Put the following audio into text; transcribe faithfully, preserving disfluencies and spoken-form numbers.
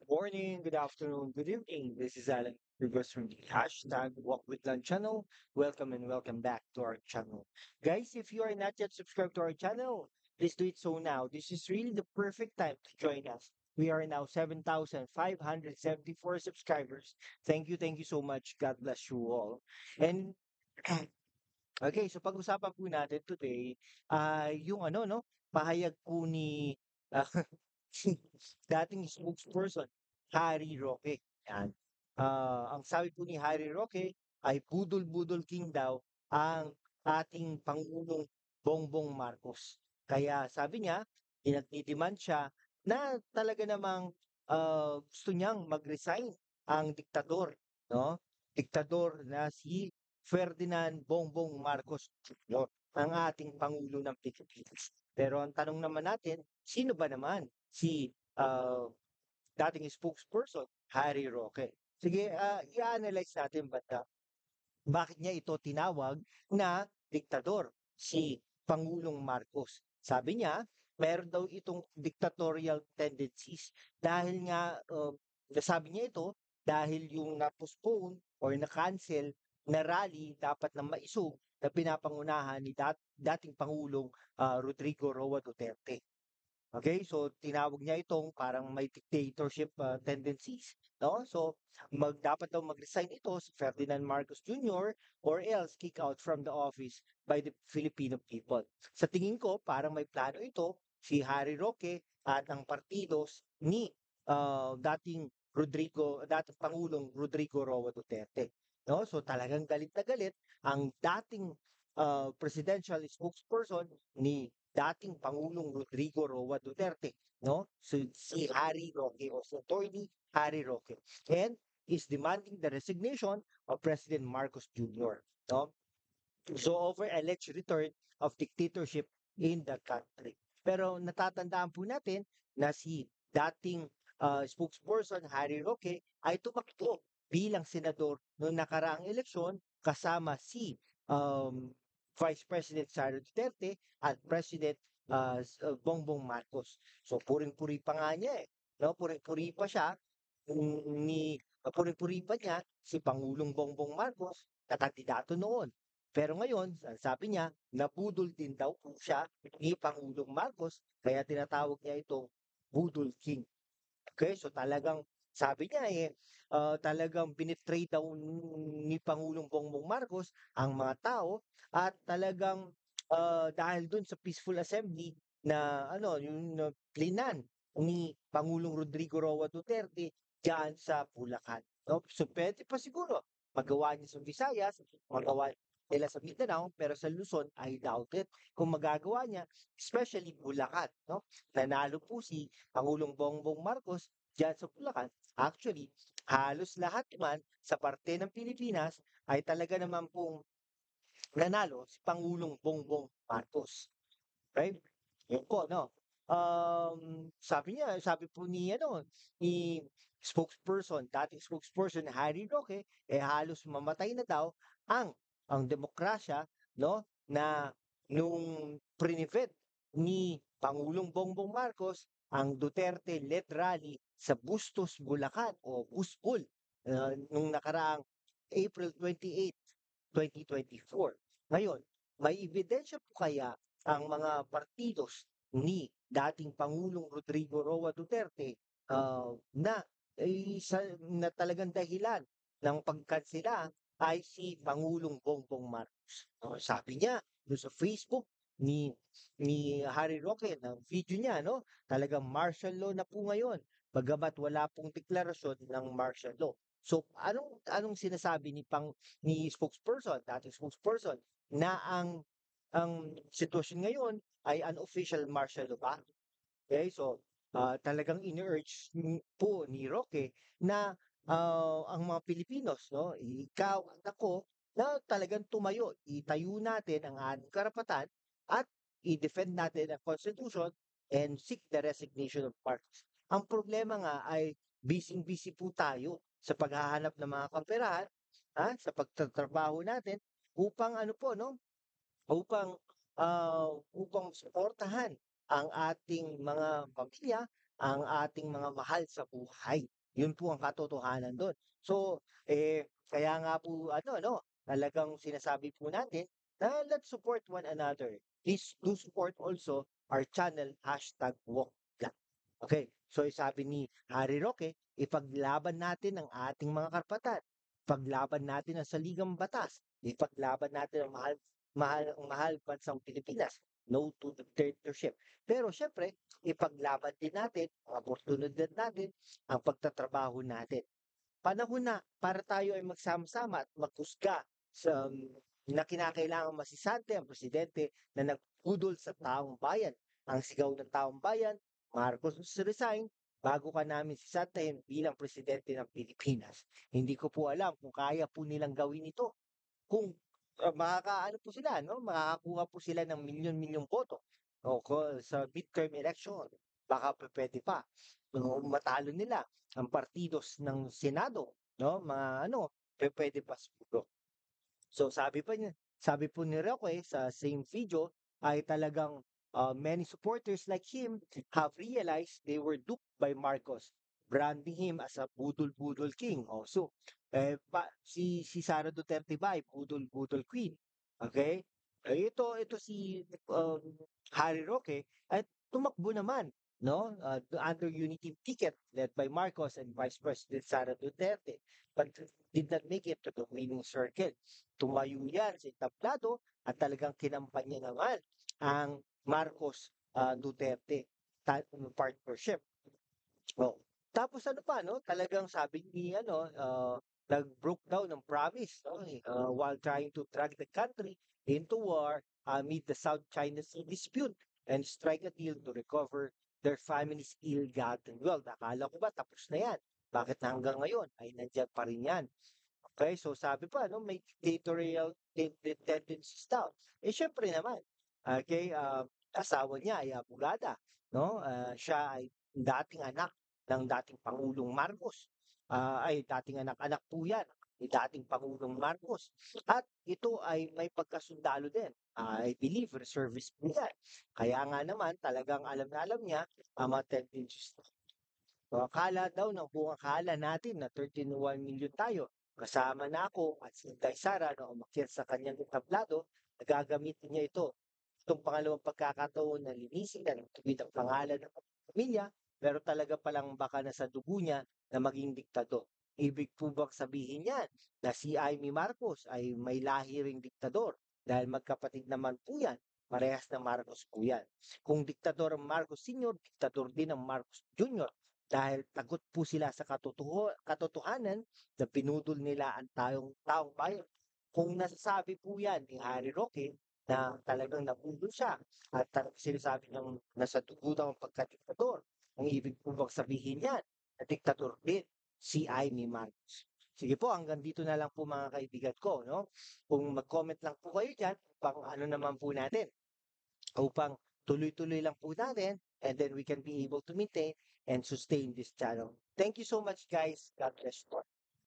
morning, good afternoon, good evening. This is Alan Rivers from the hashtag Walk with Lunch channel. Welcome and welcome back to our channel. Guys, if you are not yet subscribed to our channel, please do it so now. This is really the perfect time to join us. We are now seven thousand five hundred seventy-four subscribers. Thank you, thank you so much. God bless you all. And okay, so pag-usapan po natin today ay yung ano no, pahayag po ni ah, dating spokesperson Harry Roque. Yan. Ah, ang sabi po ni Harry Roque ay budol-budol king daw ang ating Pangulong Bongbong Marcos. Kaya sabi niya, pinagtitiman siya na talaga namang ah, gusto niyang mag-resign ang diktador, no? Diktador na si Ferdinand Bongbong Marcos Junior, ang ating Pangulo ng Pilipinas. Pero ang tanong naman natin, sino ba naman si ah, dating spokesperson, Harry Roque? Sige, ah, i-analyze natin banda. Bakit niya ito tinawag na diktador, si Pangulong Marcos? Sabi niya, meron daw itong dictatorial tendencies dahil nga, uh, nasabi niya ito dahil yung na-postpone or na-cancel na rally dapat na maisog na pinapangunahan ni dat- dating Pangulong ah, Rodrigo Roa Duterte. Okay, so tinawag niya itong parang may dictatorship ah, tendencies, no? So mag dapat daw mag-resign ito si Ferdinand Marcos Junior or else kick out from the office by the Filipino people. Sa tingin ko, parang may plano ito si Harry Roque at ang partidos ni ah, dating Rodrigo, dating Pangulong Rodrigo Roa Duterte. No? So talagang galit na galit ang dating ah, presidential spokesperson ni dating Pangulong Rodrigo Roa Duterte, no? So, si Harry Roque o si Attorney Harry Roque, and is demanding the resignation of President Marcos Junior, no? So over alleged return of dictatorship in the country. Pero natatandaan po natin na si dating ah, spokesperson Harry Roque ay tumakbo bilang senador noong nakaraang eleksyon kasama si um, Vice President Sara Duterte at President ah, s- ah, Bongbong Marcos. So puring-puri pa nga niya eh. No, puring-puri pa siya mm, ni puring-puri pa niya si Pangulong Bongbong Marcos na kandidato noon. Pero ngayon, sa- sabi niya, nabudol din daw po siya ni Pangulong Marcos, kaya tinatawag niya itong Budol King. Okay, so talagang sabi niya eh, ah, talagang binitray daw n- ni Pangulong Bongbong Marcos ang mga tao at talagang ah, dahil dun sa peaceful assembly na ano, yung uh, plinan ni Pangulong Rodrigo Roa Duterte diyan sa Bulacan. No? So pwede pa siguro magawa niya sa Visayas, magawa nila sa Mindanao, pero sa Luzon, I doubt it kung magagawa niya, especially Bulacan. No? Nanalo po si Pangulong Bongbong Marcos diyan sa Bulacan. Actually, halos lahat man sa parte ng Pilipinas ay talaga naman pong nanalo si Pangulong Bongbong Marcos. Right? Yun po, no? Um, sabi niya, sabi po ni, ano, ni spokesperson, dating spokesperson Harry Roque, eh halos mamatay na daw ang ang demokrasya, no, na nung prinivet ni Pangulong Bongbong Marcos ang Duterte-led rally sa Bustos, Bulacan o Buspol uh, nung nakaraang April twenty-eighth, twenty twenty-four. Ngayon, may ebidensya po kaya ang mga partidos ni dating Pangulong Rodrigo Roa Duterte ah, na eh, sa, na talagang dahilan ng pagkansela ay si Pangulong Bongbong Marcos. No, sabi niya doon sa Facebook ni ni Harry Roque ng video niya, no, talagang martial law na po ngayon bagamat wala pong deklarasyon ng martial law. So anong anong sinasabi ni pang ni spokesperson, dating spokesperson na ang ang sitwasyon ngayon ay unofficial martial law pa. Okay, so ah, talagang ini-urge ni- po ni Roque na ah, ang mga Pilipinos, no, ikaw at ako, na talagang tumayo, itayo natin ang ating karapatan at i-defend natin ang Constitution and seek the resignation of Marcos. Ang problema nga ay busy-busy po tayo sa paghahanap ng mga kaperahan, ha, sa pagtatrabaho natin upang ano po, no, upang, ah, upang suportahan ang ating mga pamilya ang ating mga mahal sa buhay. Yun po ang katotohanan do'n. So, eh, kaya nga po ano 'no, talagang sinasabi po natin na let's support one another. Please do support also our channel, hashtag walk lang. Okay, so eh, sabi ni Harry Roque, ipaglaban natin ang ating mga karapatan, ipaglaban natin ang saligang batas, ipaglaban natin ang mahal mahal ang mahal bansang Pilipinas. No to dictatorship. Pero syempre, ipaglaban din natin ang oportunidad natin, ang pagtatrabaho natin. Panahon na para tayo ay magsama-sama at maghusga sa um, na kinakailangang masisante ang presidente na nagpudol sa taong bayan. Ang sigaw ng taong bayan, Marcos must resign bago ka namin sisantahin bilang presidente ng Pilipinas. Hindi ko po alam kung kaya po nilang gawin ito. Kung ah, makakaano po sila, no? Makakakuha po sila ng milyon-milyong boto o ko- sa midterm election. Baka pa pwede pa. No, matalo nila ang partidos ng Senado, no? Mga ano, pe- pwede pa siguro. So sabi pa niya, sabi po ni Roque sa same video ay talagang uh, many supporters like him have realized they were duped by Marcos, branding him as a budol-budol king. Oh, so eh, pa, si si Sara Duterte ba ay budol-budol queen? Okay? Eh, ito ito si um, Harry Roque at tumakbo naman no uh, under unity ticket led by Marcos and Vice President Sara Duterte but did not make it to the winning circle. Tumayo yan sa entablado at talagang kinampanya naman ang Marcos ah, Duterte ta- partnership. Oh. Tapos ano pa no, talagang sabi ni ano uh, nag-broke down ng promise no, eh, uh, while trying to drag the country into war amid the South China Sea dispute and strike a deal to recover their family's ill-gotten wealth. Akala ko ba tapos na yan? Bakit hanggang ngayon ay nandiyan pa rin yan? Okay, so sabi pa, no, may dictatorial ten- ten- tendencies daw. Eh, syempre naman, okay, ah, asawa niya ay abogada, no? Ah, siya ay dating anak ng dating Pangulong Marcos. Ah, ay, dating anak-anak po yan ni dating Pangulong Marcos. At ito ay may pagkasundalo din. Ah, I believe reservist po yan. Kaya nga naman, talagang alam na alam niya ang mga tendencies. So, akala daw ng buong akala natin na thirteen point one million tayo. Kasama na ako at si Inday Sara na umakyat sa kanyang entablado na gagamitin niya ito. Itong pangalawang pagkakataon na linisin na ng tuwid ang pangalan ng pamilya, pero talaga palang baka na sa dugo niya na maging diktador. Ibig po bang sabihin yan na si Amy Marcos ay may lahi ring diktador dahil magkapatid naman po yan, parehas na Marcos po yan. Kung diktador ang Marcos Senior, diktador din ang Marcos Junior dahil tagot po sila sa katotoho katotohanan na pinudol nila ang tayong taong bayan. Kung nasasabi po yan ni Harry Roque na talagang nabudol siya at talagang sinasabi niyang nasa dugo daw ang pagkadiktador, ang ibig po bang sabihin yan na diktador din si Amy Marcos. Sige po, hanggang dito na lang po mga kaibigan ko, no? Kung mag-comment lang po kayo dyan, pang ano naman po natin, upang tuloy-tuloy lang po natin and then we can be able to maintain and sustain this channel. Thank you so much guys. God bless you.